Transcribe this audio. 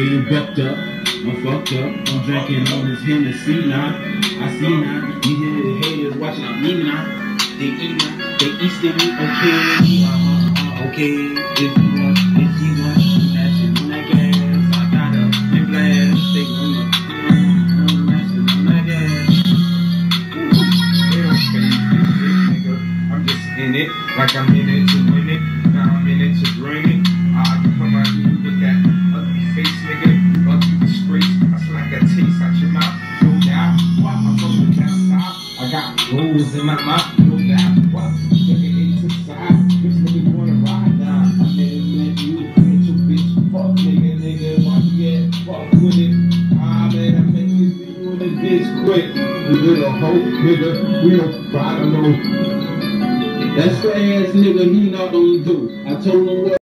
you bucked up, I'm fucked up. I'm drinking on this Hennessy now. I see now, you hear the haters watching me now. They eat now, they easting me, okay. Okay, if you want, that's it on that gas. I got a big blast, they gonna that's it on that gas. I'm just in it, like I'm in it to win it. Now I'm in it to bring it. I come out here with that ugly face, nigga. Ugly disgrace. I slap that taste out your mouth. No doubt. Why I'm from the down south? I got goals in my mouth. No doubt. What? Nigga, ain't to side. Bitch, nigga, wanna ride now. I never met you. Ain't your bitch. Fuck, nigga. Why you get fuck with it? Ah, man, I met this video and this bitch quick. We little hoe, nigga. We don't ride alone. That fat ass nigga, he not gonna do. I told him what.